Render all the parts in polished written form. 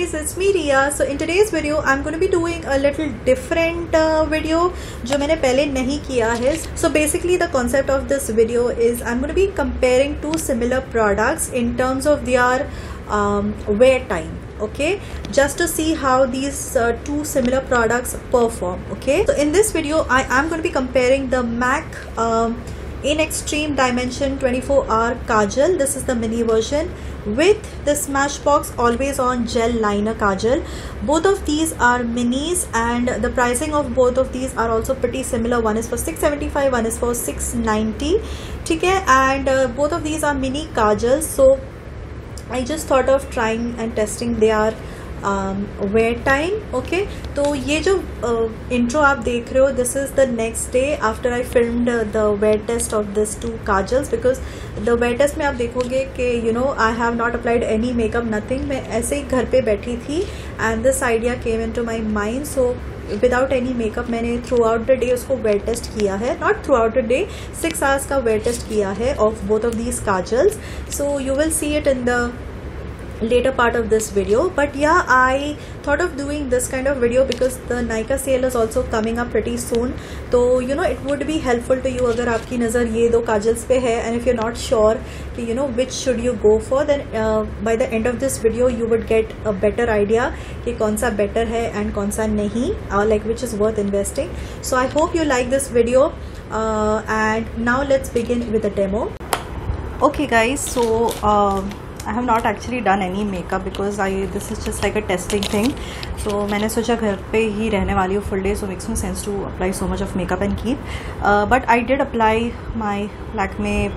guys, it's me Riya. So in today's video I'm going to be doing a little different video जो मैंने पहले नहीं किया है. So basically the concept of this video is I'm going to be comparing two similar products in terms of their wear time. Okay, just to see how these two similar products perform. Okay, so in this video I am going to be comparing the MAC in Extreme Dimension 24-hour Kajal. This is the mini version with the Smashbox Always On Gel Liner Kajal. Both of these are minis and the pricing of both of these are also pretty similar. One is for 675, one is for 690. Okay, and both of these are mini Kajals. So I just thought of trying and testing their wear time. Okay, तो ये जो intro आप देख रहे हो, this is the next day after I filmed the wear test of these two kajals, because the wear test में आप देखोगे कि you know I have not applied any makeup, nothing. मैं ऐसे ही घर पे बैठी थी and this idea came into my mind. So without any makeup मैंने throughout the day उसको wear test किया है, not throughout the day, 6 hours का wear test किया है of both of these kajals. So you will see it in the later part of this video. But yeah, I thought of doing this kind of video because the Nykaa sale is also coming up pretty soon. So you know it would be helpful to you अगर आपकी नज़र ये दो kajals पे है and if you're not sure कि you know which should you go for, then by the end of this video you would get a better idea कि कौन सा better है and कौन सा नहीं, like which is worth investing. So I hope you like this video and now let's begin with the demo. Okay guys, so I have not actually done any makeup because this is just like a testing thing. So मैंने सोचा घर पे ही रहने वाली हूँ full day, so makes no sense to apply so much of makeup and keep. But I did apply my Lakme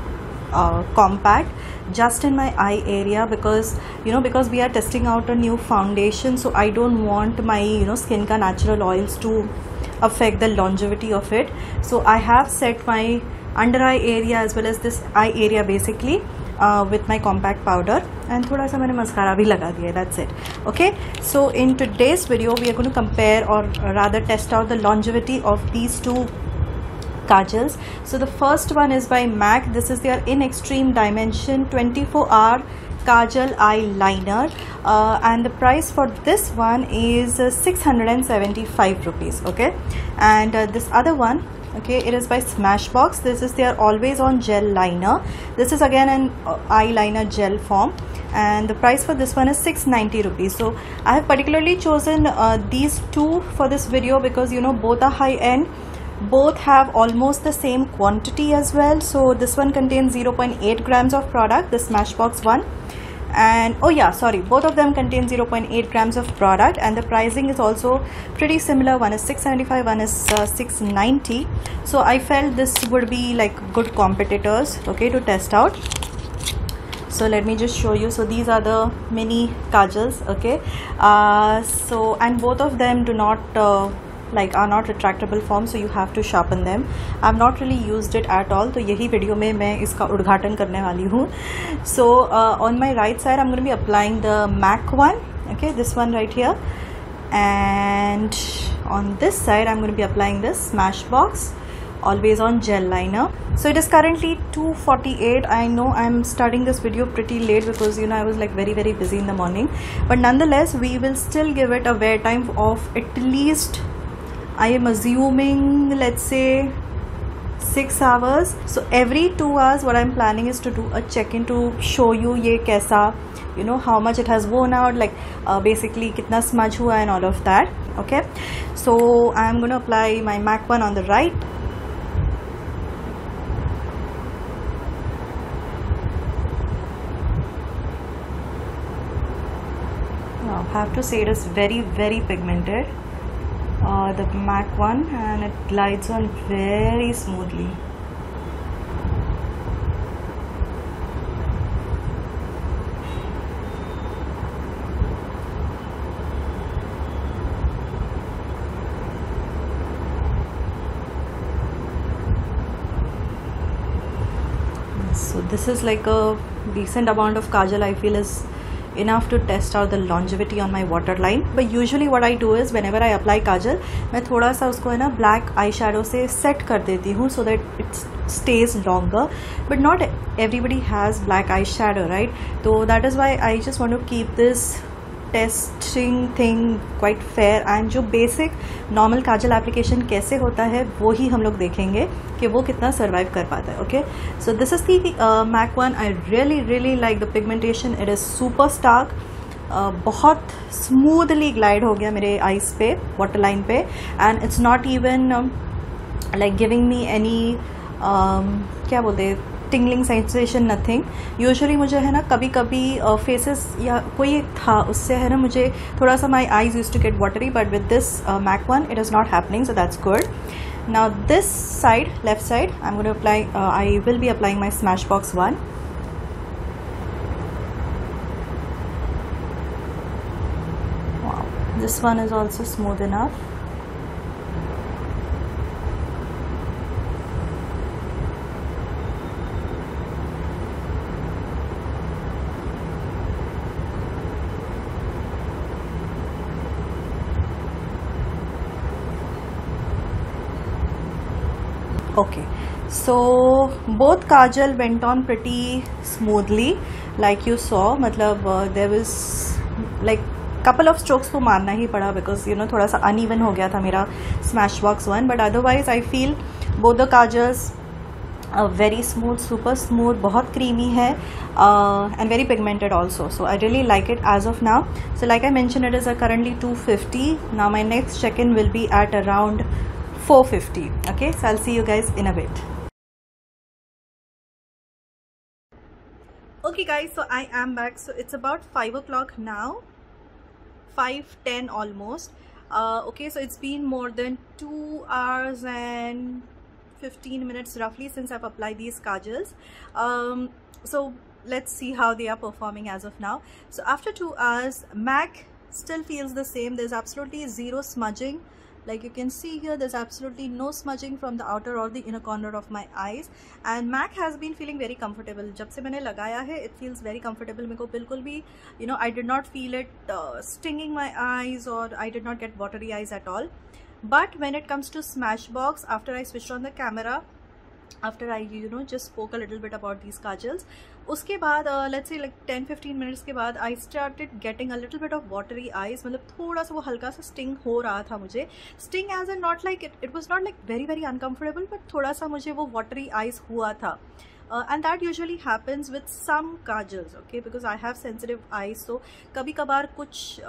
compact just in my eye area because you know because we are testing out a new foundation, so I don't want my skin ka natural oils to affect the longevity of it. So I have set my under eye area as well as this eye area basically with my compact powder and thoda sa maine mascara bhi laga diya. That's it. Okay, so in today's video we are going to compare or rather test out the longevity of these two kajals. So the first one is by MAC. This is their In Extreme Dimension 24-hour Kajal eyeliner and the price for this one is 675 rupees. Okay, and this other one, okay, it is by Smashbox. This is their Always On Gel Liner. This is again an eyeliner gel form and the price for this one is 690 rupees. So I have particularly chosen these two for this video because you know both are high end, both have almost the same quantity as well. So this one contains 0.8 grams of product, the Smashbox one, and oh yeah, sorry, both of them contain 0.8 grams of product and the pricing is also pretty similar. One is 675, one is 690. So I felt this would be like good competitors, okay, to test out. So let me just show you. So these are the mini kajals, okay, so and both of them do not are not retractable form, so you have to sharpen them. I have not really used it at all, तो यही video में मैं इसका उद्घाटन करने वाली हूँ. So on my right side I'm going to be applying the MAC one, okay, this one right here, and on this side I'm going to be applying this Smashbox Always On Gel Liner. So it is currently 2:48. I know I'm starting this video pretty late because you know I was like very busy in the morning, but nonetheless we will still give it a wear time of at least, I am assuming, let's say 6 hours. So every 2 hours what I'm planning is to do a check-in to show you ye kaisa, you know, how much it has worn out, like basically kitna smudge hua and all of that. Okay, so I'm going to apply my MAC one on the right. Now I have to say it is very pigmented, the MAC one, and it glides on very smoothly. So this is like a decent amount of kajal. I feel is enough to test out the longevity on my waterline. But usually what I do is whenever I apply kajal, मैं थोड़ा सा उसको है ना black eyeshadow से set कर देती हूँ so that it stays longer. But not everybody has black eyeshadow, right? So that is why I just want to keep this testing thing quite fair and जो बेसिक नॉर्मल काजल एप्लीकेशन कैसे होता है वो ही हम लोग देखेंगे कि वो कितना सर्वाइव कर पाता है. Okay, so this is the MAC one. I really like the pigmentation. It is super stark. बहुत स्मूथली ग्लाइड हो गया मेरे आईज पे, वाटर लाइन पे, and it's not even like giving me any क्या बोलते टिंगलिंग सेंसेशन, नथिंग. यूजुअली मुझे है ना कभी कभी फेसेस या कोई एक था उससे है ना मुझे थोड़ा सा my eyes use to get watery, but with this MAC one it is not happening, so that's good. Now this side, left side, I am going to apply, I will be applying my Smashbox one. This one is also smooth enough. Okay, so both kajal went on pretty smoothly like you saw. मतलब there was like couple of strokes तो मारना ही पड़ा because you know थोड़ा सा uneven हो गया था मेरा Smashbox one, but otherwise I feel both the kajals very smooth, super smooth, बहुत creamy है and very pigmented also. So I really like it as of now. So like I mentioned, it is currently 250. Now my next check-in will be at around 450. Okay, so I'll see you guys in a bit. Okay guys, so I am back. So it's about 5 o'clock now, 5:10 almost. Okay, so it's been more than 2 hours and 15 minutes roughly since I've applied these kajals. So let's see how they are performing as of now. So after 2 hours, MAC still feels the same. There's absolutely zero smudging. Like you can see here, there's absolutely no smudging from the outer or the inner corner of my eyes, and MAC has been feeling very comfortable. जब से मैंने लगाया है, it feels very comfortable. मेरे को बिल्कुल भी, you know, I did not feel it stinging my eyes, or I did not get watery eyes at all. But when it comes to Smashbox, after I switched on the camera, after I just spoke a little bit about these kajals, उसके बाद let's say like 10-15 minutes के बाद I started getting a little bit of watery eyes. मतलब थोड़ा सा वो हल्का सा sting हो रहा था मुझे. Sting as in not like it was not like very uncomfortable, but थोड़ा सा मुझे वो watery eyes हुआ था. And that usually happens with some kajals, okay, because I have sensitive eyes. So कभी कभार कुछ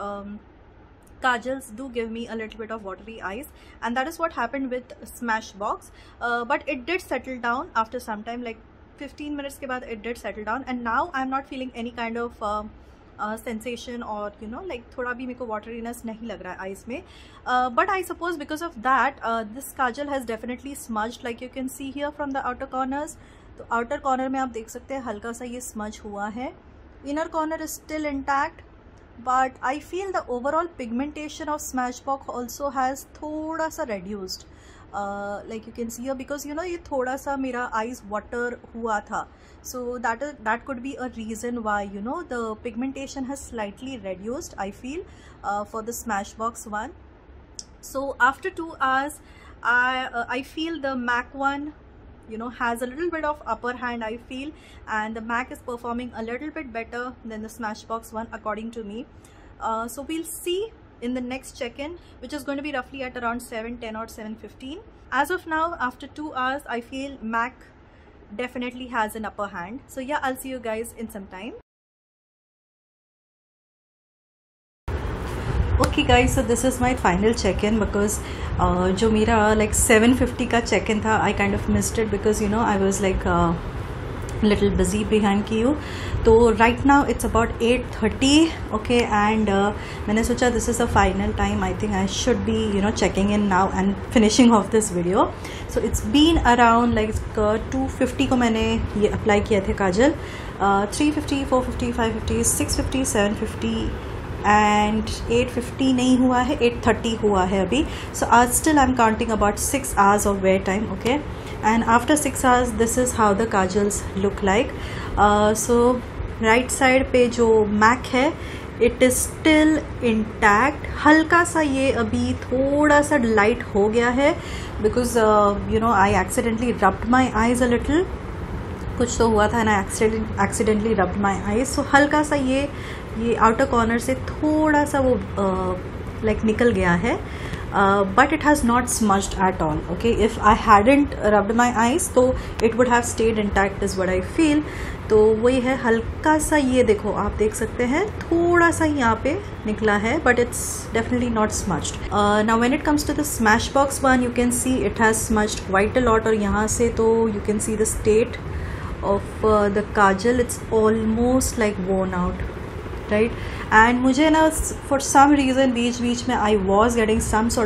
kajals do give me a little bit of watery eyes, and that is what happened with Smashbox. But it did settle down after some time, like 15 minutes के बाद it did settle down, and now I'm not feeling any kind of sensation or like थोड़ा भी मेरे को wateriness नहीं लग रहा है eyes में. But I suppose because of that this kajal has definitely smudged, like you can see here from the outer corners. तो outer corner में आप देख सकते हैं हल्का सा ये smudge हुआ है. Inner corner is still intact, but I feel the overall pigmentation of Smashbox also has थोड़ा सा reduced. Like you can see here, because ये थोड़ा सा मेरा eyes water हुआ था, so that could be a reason why the pigmentation has slightly reduced, I feel, for the Smashbox one. So after 2 hours, I feel the MAC one has a little bit of upper hand, I feel, and the MAC is performing a little bit better than the Smashbox one according to me. So we'll see in the next check-in, which is going to be roughly at around 7:10 or 7:15. As of now, after 2 hours, I feel MAC definitely has an upper hand. So yeah, I'll see you guys in some time. Okay guys, so this is my final check-in, because जो मेरा like 7:50 का check-in था, I kind of missed it because I was like little busy behind queue. तो right now it's about 8:30, okay, and मैंने सोचा this is the final time. I think I should be checking in now and finishing off this video. So it's been around like 250 को मैंने ये apply किया थे काजल, 350, 450, 550, 650, 750 and 850 नहीं हुआ है, 830 हुआ है अभी. So still I'm counting about 6 hours of wear time, okay, and after 6 hours this is how the kajals look like. So right side पे जो MAC है, it is still intact. हल्का सा ये अभी थोड़ा सा light हो गया है because I accidentally rubbed my eyes a little. कुछ तो हुआ था ना, accidentally rubbed my eyes. So हल्का सा ये आउटर कॉर्नर से थोड़ा सा वो लाइक निकल गया है, but it has not smudged at all. Okay, if I hadn't rubbed my eyes तो it would have stayed intact is what I feel. तो वही है, हल्का सा ये देखो, आप देख सकते हैं थोड़ा सा यहाँ पे निकला है, but it's definitely not smudged. Now when it comes to the Smashbox one, you can see it has smudged quite a lot. और यहाँ से तो you can see the state of the kajal, it's almost like worn out. Right. And मुझे ना for some reason बीच में I was getting some sort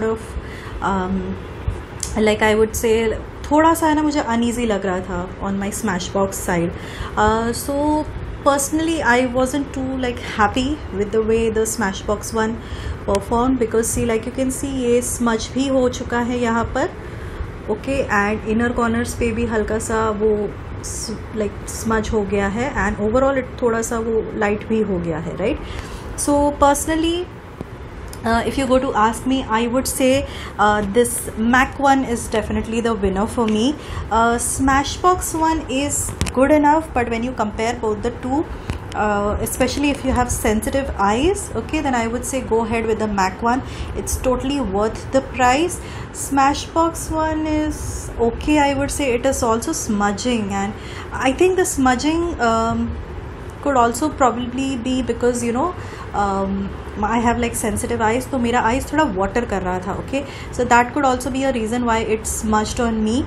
of like I would say थोड़ा सा है ना मुझे अनईजी लग रहा था on my Smashbox side. So personally I wasn't too like happy with the way the Smashbox one perform, because see like you can see ये smudge भी हो चुका है यहाँ पर. ओके, एंड इनर कॉर्नर्स पे भी हल्का सा वो लाइक स्मज हो गया है, एंड ओवरऑल थोड़ा सा वो लाइट भी हो गया है. Right. So personally if you go to ask me, I would say this MAC one is definitely the winner for me. Smashbox one is good enough, but when you compare both the two, especially if you have sensitive eyes, okay, then I would say go ahead with the MAC one. It's totally worth the price. Smashbox one is okay, I would say. It is also smudging, and I think the smudging could also probably be because you know I have like sensitive eyes, तो मेरा eyes थोड़ा water कर रहा था. Okay, so that could also be a reason why it smudged on me.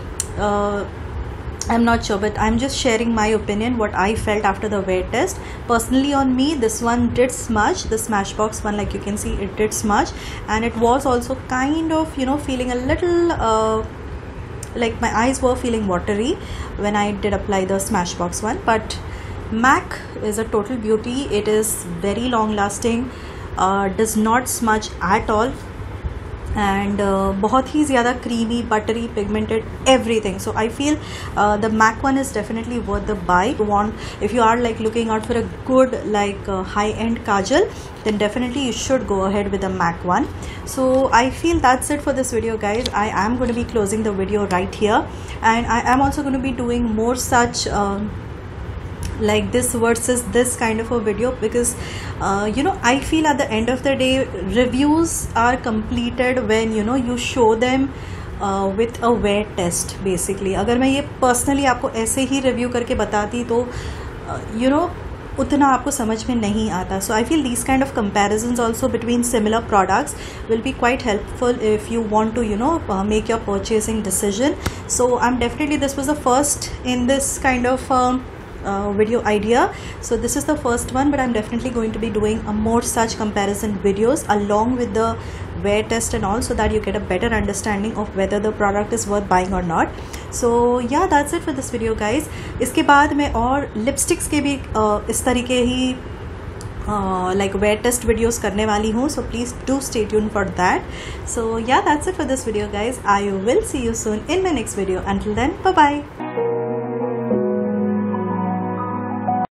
I'm not sure, but I'm just sharing my opinion, what I felt after the wear test. Personally on me, this one did smudge. The Smashbox one, like you can see, it did smudge, and it was also kind of, you know, feeling a little like my eyes were feeling watery when I did apply the Smashbox one. But MAC is a total beauty. It is very long lasting, does not smudge at all, and बहुत ही ज़्यादा creamy, buttery, pigmented, everything. So I feel the MAC one is definitely worth the buy. If you are like looking out for a good like high-end kajal, then definitely you should go ahead with the MAC one. So I feel that's it for this video, guys. I am going to be closing the video right here, and I am also going to be doing more such like this versus this kind of a video, because you know, I feel at the end of the day reviews are completed when you know you show them with a wear test. Basically अगर मैं ये personally आपको ऐसे ही review करके बताती तो you know उतना आपको समझ में नहीं आता. So I feel these kind of comparisons also between similar products will be quite helpful if you want to, you know, make your purchasing decision. So I'm definitely, this was the first in this kind of video idea. So this is the first one, but I'm definitely going to be doing a more such comparison videos along with the wear test and all, so that you get a better understanding of whether the product is worth buying or not. So yeah, that's it for this video, guys. इसके बाद मैं और lipsticks के भी इस तरीके ही like wear test videos करने वाली हूँ, so please do stay tuned for that. So yeah, that's it for this video, guys. I will see you soon in my next video. Until then, bye bye.